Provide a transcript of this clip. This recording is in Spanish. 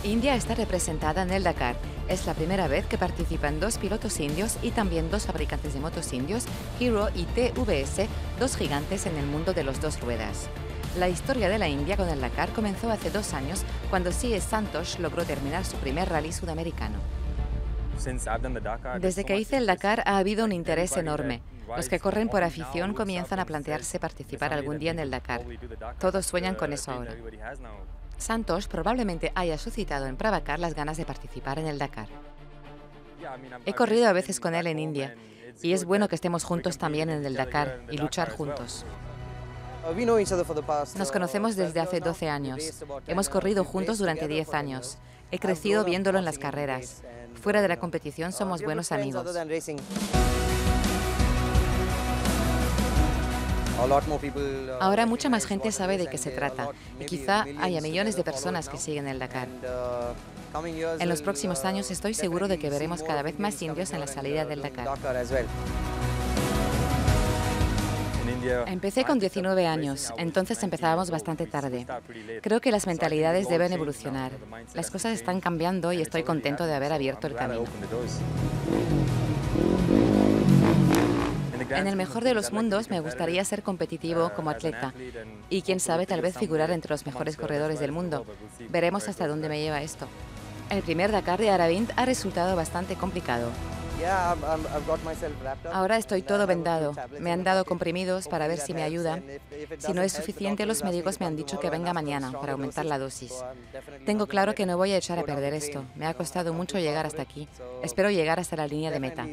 India está representada en el Dakar. Es la primera vez que participan dos pilotos indios y también dos fabricantes de motos indios, Hero y TVS, dos gigantes en el mundo de los dos ruedas. La historia de la India con el Dakar comenzó hace 2 años, cuando C.S. Santosh logró terminar su primer rally sudamericano. Desde que hice el Dakar ha habido un interés enorme. Los que corren por afición comienzan a plantearse participar algún día en el Dakar. Todos sueñan con eso ahora. Santosh probablemente haya suscitado en Prabhakar las ganas de participar en el Dakar. He corrido a veces con él en India y es bueno que estemos juntos también en el Dakar y luchar juntos. Nos conocemos desde hace 12 años. Hemos corrido juntos durante 10 años. He crecido viéndolo en las carreras. Fuera de la competición somos buenos amigos. Ahora mucha más gente sabe de qué se trata y quizá haya millones de personas que siguen el Dakar. En los próximos años estoy seguro de que veremos cada vez más indios en la salida del Dakar. Empecé con 19 años, entonces empezábamos bastante tarde. Creo que las mentalidades deben evolucionar. Las cosas están cambiando y estoy contento de haber abierto el camino. En el mejor de los mundos me gustaría ser competitivo como atleta y quién sabe, tal vez figurar entre los mejores corredores del mundo. Veremos hasta dónde me lleva esto. El primer Dakar de Aravind ha resultado bastante complicado. Ahora estoy todo vendado. Me han dado comprimidos para ver si me ayuda. Si no es suficiente, los médicos me han dicho que venga mañana para aumentar la dosis. Tengo claro que no voy a echar a perder esto. Me ha costado mucho llegar hasta aquí. Espero llegar hasta la línea de meta.